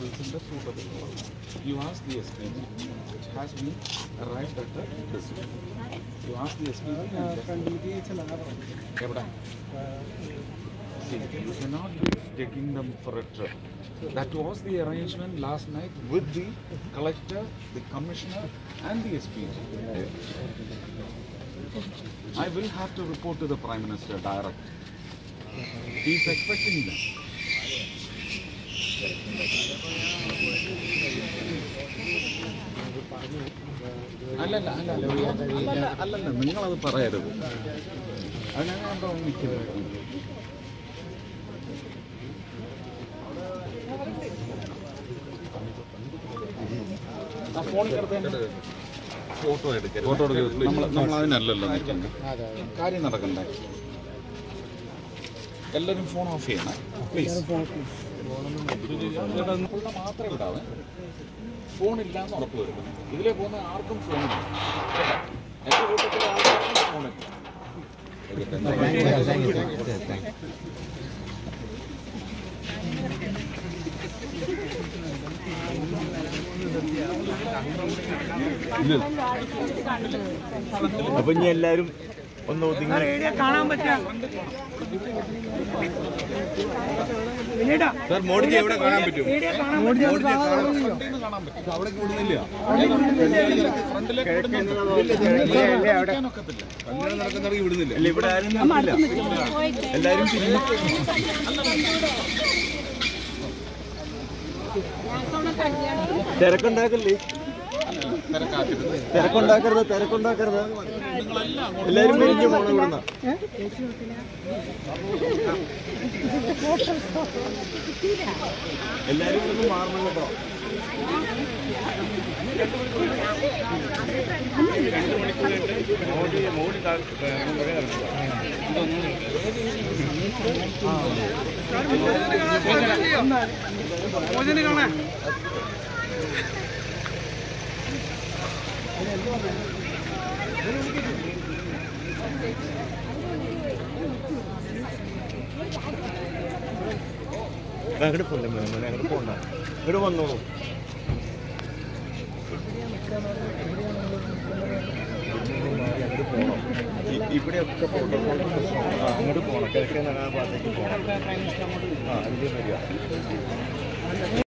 vehicles in the suitable. You ask the SPG, it has been arrived at the decision. You ask the SPG see, you cannot be taking them for a trip. That was the arrangement last night with the collector, the commissioner and the SPG. I will have to report to the Prime Minister direct. He is expecting them. അല്ലല്ല നിങ്ങളത് പറയരുത്. അതിനാണ് ഞാൻ നിൽക്കുന്നത്. Photo എടുക്കരുത്. നമ്മൾ അതിനല്ലല്ലോ നിൽക്കുന്നത്. കാര്യം നടക്കണ്ടേ? എല്ലാവരും ഫോൺ ഓഫ് ചെയ്യണം പ്ലീസ്. മാത്രമേ വിടാവേ. ഫോണില്ലാന്ന് ഉറപ്പ് വരുന്നത്. ഇതിലെ പോകുന്ന ആർക്കും ഫോണില്ല. എൻ്റെ കൂട്ടത്തിൽ ആർക്കും ഫോണില്ല. അപ്പൊ ഇനി എല്ലാരും ഒന്ന് കാണാൻ പറ്റാ. സാർ മോഡിജി എവിടെ കാണാൻ പറ്റും? അവിടെ കൂടുന്നില്ല. കല്യാണം നടക്കുന്നെങ്കിൽ വിടുന്നില്ല. അല്ല ഇവിടെ ആരും നടക്കില്ല. എല്ലാരും തിരക്കുണ്ടാക്കല്ലേ? തിരക്കുണ്ടാക്കരുത്. എല്ലാരും പിരിഞ്ഞു പോണ ഇവിടുന്ന. എല്ലാരും ഇവിടുന്ന് മാറണം കേട്ടോ. കാണാൻ അങ്ങോട്ട് പോലെ മോനെ അങ്ങോട്ട് പോകണ്ട. ഇവിടെ വന്നോളൂ. ഇവിടെയൊക്കെ പ്രോട്ടോകോൾ പ്രശ്നമാണ്. അങ്ങോട്ട് പോകണം. കിഴക്കേ നഗര ഭാഗത്തേക്ക് പോകണം. അതിൻ്റെ വരിക.